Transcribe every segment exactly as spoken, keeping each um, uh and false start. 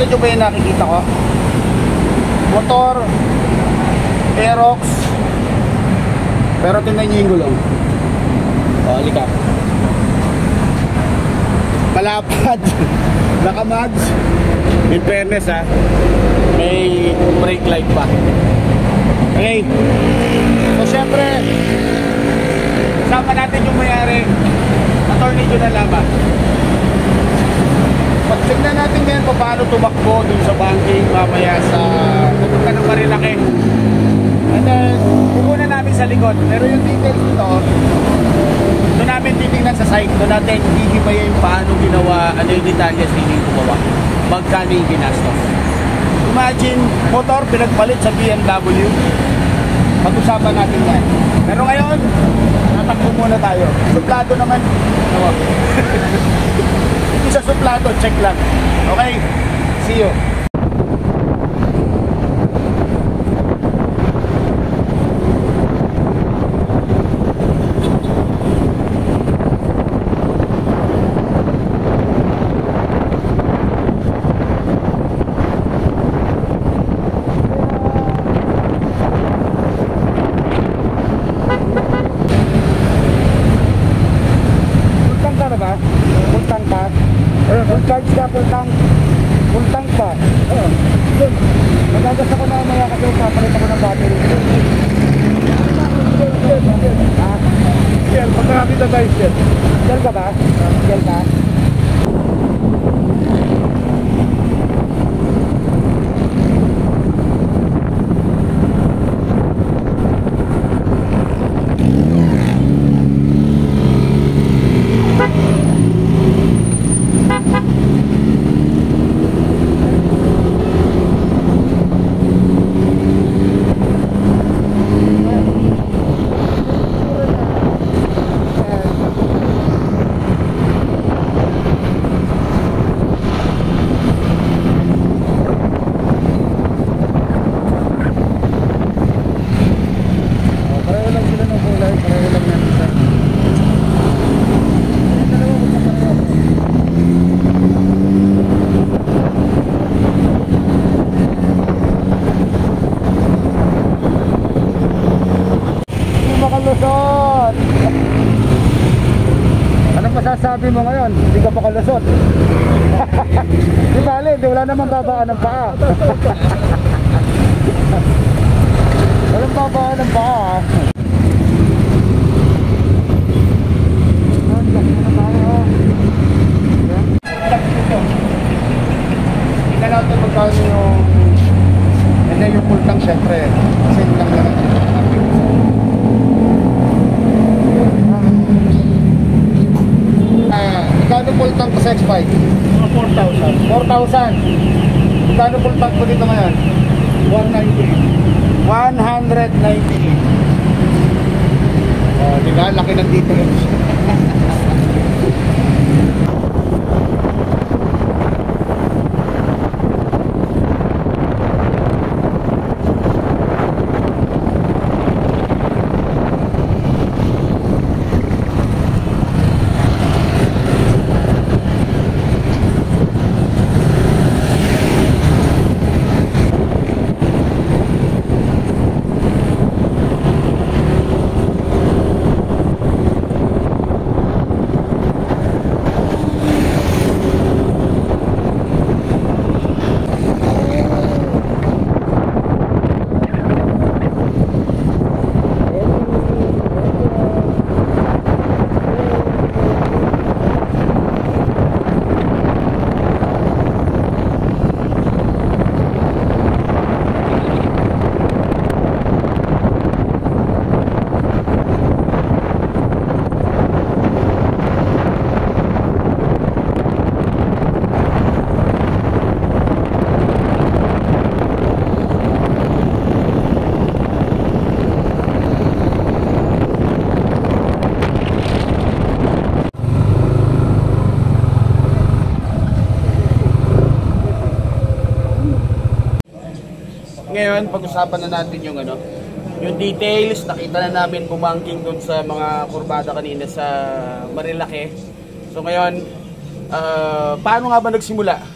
nyo ba yung nakikita ko? Motor, Aerox. Pero tingnan nyo yung gulong. O, halika. Malapad. Nakamags. In fairness ha, may brake light pa. Okay. So syempre, kasama natin yung mayari. Attorney Jun Alaba. Pagtignan natin ngayon kung paano tumakbo dun sa banking mamaya sa pupunta ng Marilaki. And then, pupunan namin sa likod. Pero yung details nito, doon namin titignan sa site. Doon natin hihibayin yung paano ginawa, ano yung detalye sa hindi gumawa. Magkano yung ginastos. Imagine, motor pinagpalit sa B M W. Pag-usapan natin yan. Pero ngayon, natakbo muna tayo. Suplado naman. Hindi sa suplado, check lang. Okay, see you. Magagas ako na umaya kasi papalit ako ng battery. Ha? Shell, pagkakakita tayo Shell. Shell ka ba? Shell ka? Makalusot. Anong masasabi mo ngayon? Hindi ka makalusot. Di bali, di wala naman babaan ng paa. Walang babaan ng paa. Tingnan natin magkano yung hindi yung full tank syempre. Kasi yun lang naman. Magkano full tank ko sa X five? Mga four thousand. four thousand. Magkano full tank ko dito ngayon? one ninety-eight. one ninety-eight. Oh, diba? Laki ng dito yun. Ngayon, pag-usapan na natin yung ano, yung details. Nakita na namin bumangking doon sa mga kurbada kanina sa Marilaki. So ngayon, uh, paano nga ba nagsimula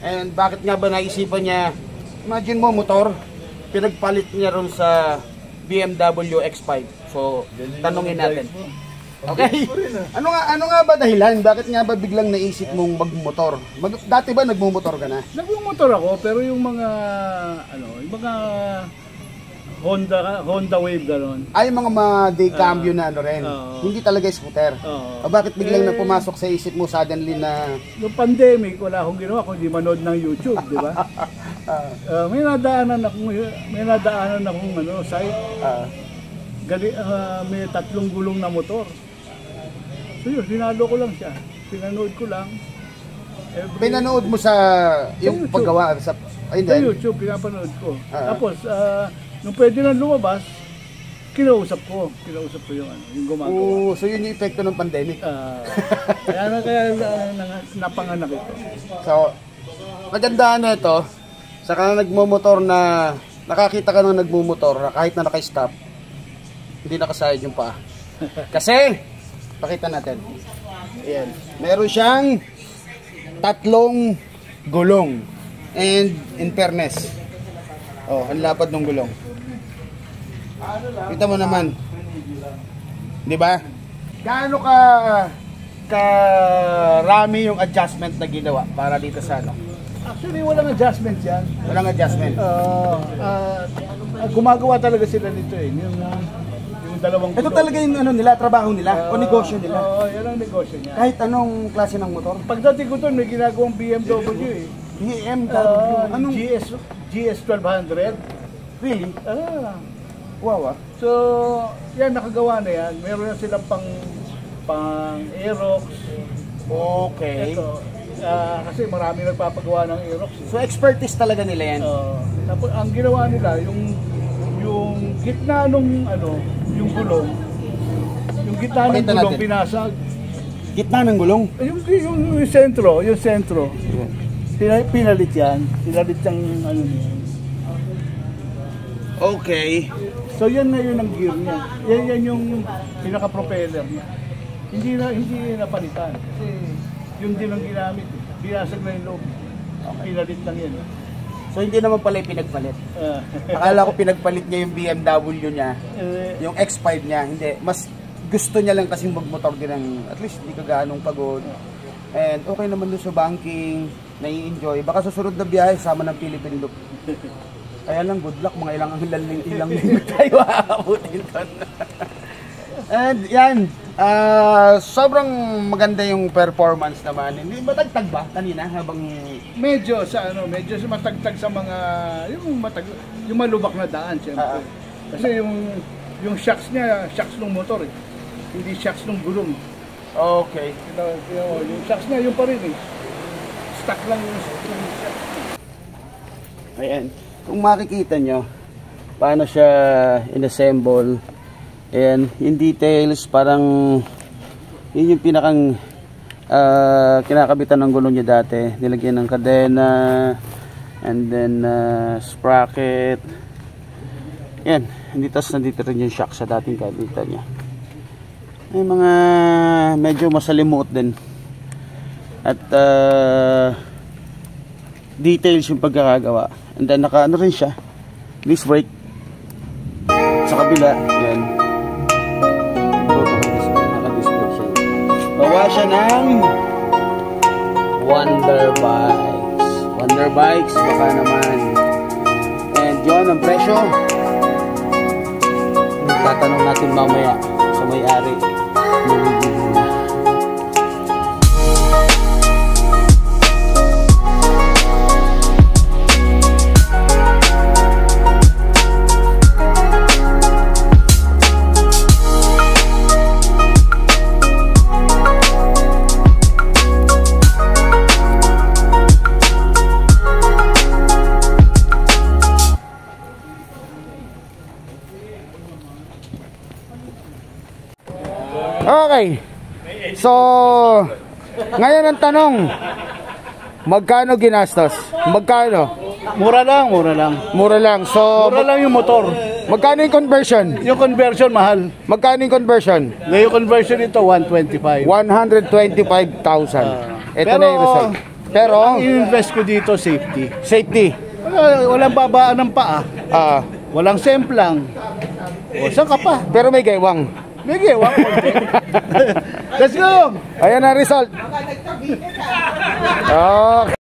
And bakit nga ba naisipan niya, imagine mo motor, pinagpalit niya ron sa B M W X five. So, tanungin natin. Okay. Ano nga ano nga ba dahilan? Bakit nga ba biglang naisip mong magmotor? Mag, dati ba nagmumotor ka na? Nagmumotor ako, pero yung mga ano, yung mga Honda Honda Wave gano'n. Ay, mga mga day cambio uh, na ano rin. Uh, Hindi talaga scooter. Uh, o bakit biglang eh, na pumasok sa isip mo suddenly na yung pandemic, wala akong ginawa kundi manood ng YouTube, di ba? uh, uh, may nadaanan akong may nadaanan akong ano, site. Uh, gali, uh, may tatlong gulong na motor. So yun, sinalo ko lang siya. Pinanood ko lang. Every... Pinanood mo sa yung sa paggawa sa ay, sa YouTube, pinapanood ko. Uh, Tapos uh, nung pwede nang lumabas, kinausap ko. Kinausap ko yung, ano, yung gumagawa. Oo, so yun yung epekto ng pandemic. Uh, kaya na kaya uh, napanganak ito. So, magandaan na ito. Saka nagmumotor na, nakakita ka ng nagmumotor na kahit na naka-stop, hindi nakasayad yung paa. Kasi, pakita natin. Ayan. Meron siyang tatlong gulong. And in fairness, oh, ang lapad ng gulong. Kita mo naman. 'Di ba? Gaano ka karami yung adjustment na ginawa para dito sa ano? Actually, walang adjustment 'yan. Walang adjustment. Uh, uh, gumagawa talaga sila dito eh. Yung, yung dalawang ito talaga yung ano nila, trabaho nila uh, o negosyo nila. Oo, uh, yan ang negosyo niya. Kahit anong klase ng motor. Pagdating ko doon, may ginagawang B M W eh. B M W? Uh, anong G S G S twelve hundred? Really? Ah. Wow ah. So, yan, nakagawa na yan. Meron na silang pang pang Aerox. Okay. Ito, uh, kasi marami nagpapagawa ng Aerox. Eh. So, expertise talaga nila yan? Uh, tapos, ang ginawa nila, yung yung gitna nung ano, yung gulong, yung gitna ng gulong, natin. Pinasag. Gitna ng gulong? Yung, yung, yung sentro, yung sentro. Yeah. Pinalit yan. Pinalit yung ano niya. Okay. So yan na yun ang gear niya. Yan, yan yung pinaka-propeller niya. Hindi na hindi napalitan. Kasi yun din ang ginamit. Binasag na yung loob. Pinalit lang yan. So hindi naman pala yung pinagpalit. Uh, Akala ko pinagpalit niya yung B M W niya. Uh, yung X five niya. Hindi. Mas gusto niya lang kasing magmotor din ng at least hindi ka gaanong pagod. And okay naman doon sa banking. Nai-enjoy. Baka susunod na biyahe sama ng Philippine Loop. Kaya lang, good luck, mga ilang ilang ilang linggo tayo aabutin doon. And yan, uh, sobrang maganda yung performance naman. Hindi matagtag ba kanina habang medyo sa ano, medyo matagtag sa mga yung matag yung malubak na daan siyempre. Uh, Kasi yung yung shocks niya, shocks ng motor eh. Hindi shocks ng gulong. Okay. Ito, yung, yung shocks niya yung pa rin eh. Stuck lang yung, yung shocks. Ayan. Kung makikita nyo paano siya inassemble, and in details parang yun yung pinakang uh, kinakabitan ng gulong niya dati. Nilagyan ng kadena and then uh, sprocket. Yan, hindi, tas nandito rin yung shock sa dating kabitan niya. May mga medyo masalimuot din at uh, details yung pagkakagawa. And then naka ano rin siya, disc brake sa kabila. Yan, naka disc brake siya. Gawa siya ng Wonder Bikes. Wonder Bikes, baka naman. And yun ang presyo, tatanong natin mamaya sa may-ari. Okay. So, ngayon ang tanong, magkano ginastos? Magkano? Mura lang, mura lang. Mura lang. So, mura lang yung motor. Magkano yung conversion? Yung conversion mahal. Magkano yung conversion? Yung conversion ito one twenty-five. one hundred twenty-five thousand. Uh, Ito pero, na yung result. Pero, Ang invest ko dito, safety. safety. Wala, walang babaan ng paa. Ah, Walang semplang. O, saan ka pa? pero may gaywang. Bigay, wak konti. Let's go! Ayan ang result. Okay.